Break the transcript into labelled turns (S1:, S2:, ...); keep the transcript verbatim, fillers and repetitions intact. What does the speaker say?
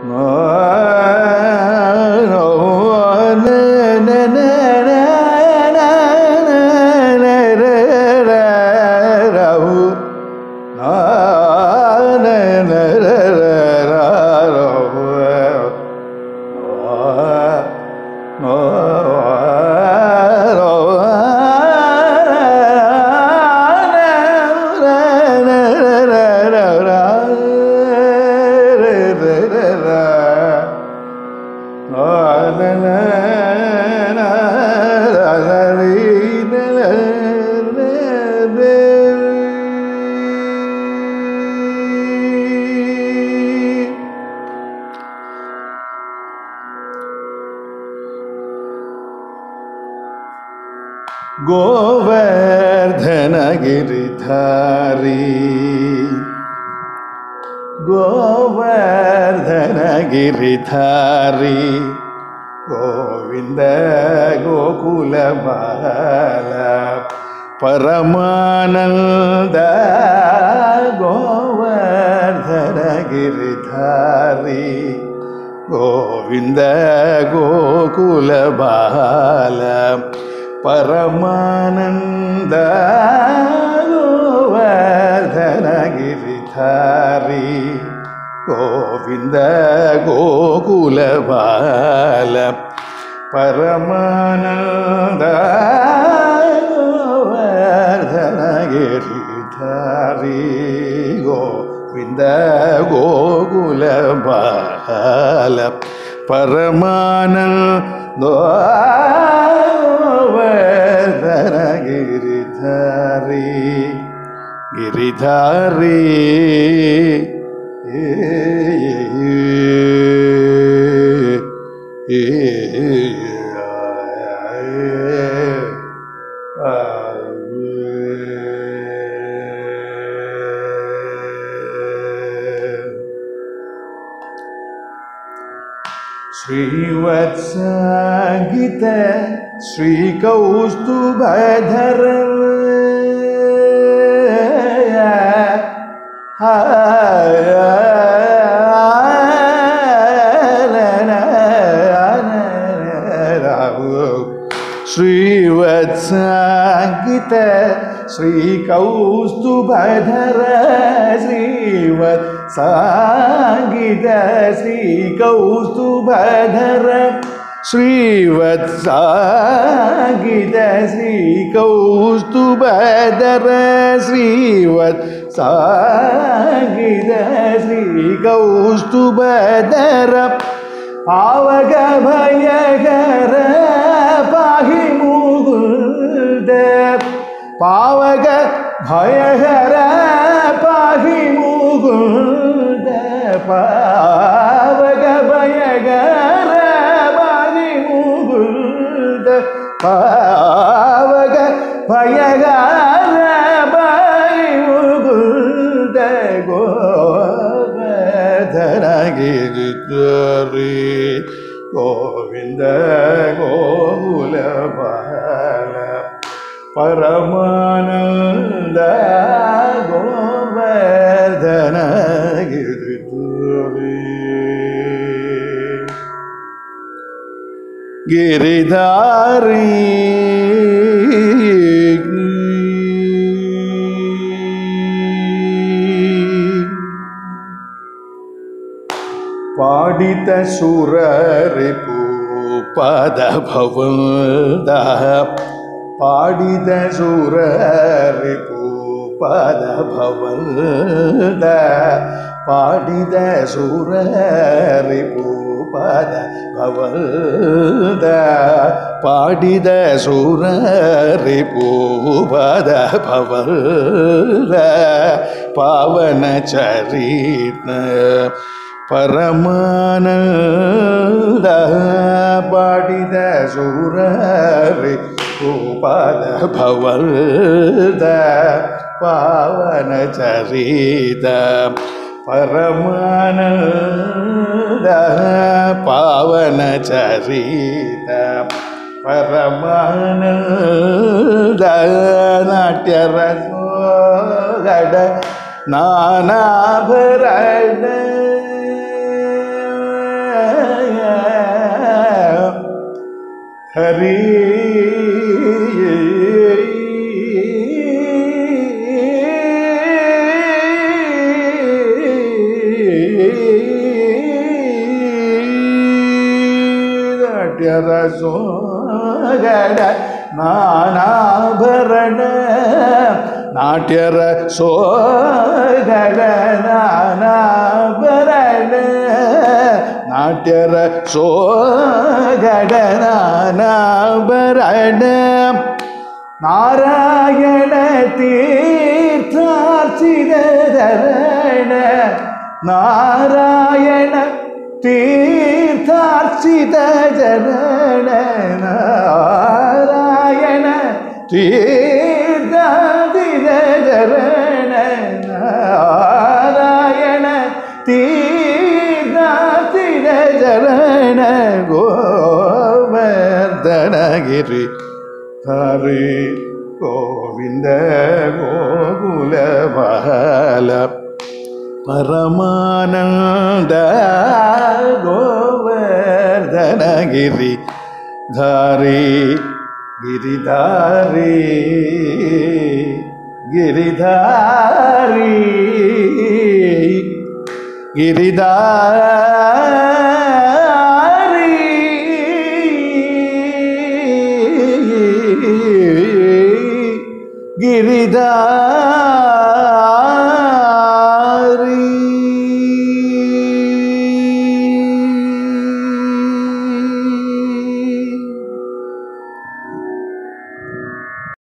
S1: गोवर्धन गिरिधारी गोवर्धन गिरिधारी गोविंद गोकुल बाला परमानंद गोवर्धन गिरिधारी गोविंद गोकुल बाला परमानंद गोवर्धन गिरिधारी गोविंद गोकुल बाला परमानंद गोवर्धन गिरिधारी गोविंद गोकुल बाला परमानंद गोवर्धन गिरिधारी गिरिधारी श्रीवत्सांगित श्रीकौस्तुभधर श्रीवत्सांगित श्रीकौस्तुभधर श्रीवत्सांगित श्रीकौस्तुभधर श्रीवत्सांगित श्रीकौस्तुभधर श्रीवत्सांगित श्रीकौस्तुभधर आवग भयगर पाहि मुकुंद पावग भयहर पाहि मुकुंद पावग भयगर पाहि मुकुंद पावग भयगर पाहि मुकुंद गोवर्धन गिरिधारी गोविंद गोकुल बाला परमानंद गोवर्धन गिरिधारी गिरिधारी पाडित सुररिपु पद भवन्द पाडित सुररिपु पद भवन्द पाडित सुररिपु पद भवन्द पाडित सुररिपु पद भवन्द पावन चरित परमानंद पाडित सुररिपु पद भवन्द पावन चरित परमानंद पावन चरित परमानंद नाट्य रसोगड नानाभरण ஹரி நாட்டியரசோகட நானாபரண நாட்டியர சோகட நானாபரண நாட்டியர சோகட நானாபரண நாராயண தீர்த்தார்ச்சிதரண நாராயண தீர்த்தார்ச்சித ஜரண நாராயண தீர்த்தார்ச்சித ஜரண நாராயண தீர்த்தார்ச்சித ஜரண கோவர்தனகிரி ஹரி கோவிந்த கோகுலபால பரமானந்த கோவர்தனகிரி தாரி கிரிதாரி கிரிதாரி கிரிதாரி கிரிதாரி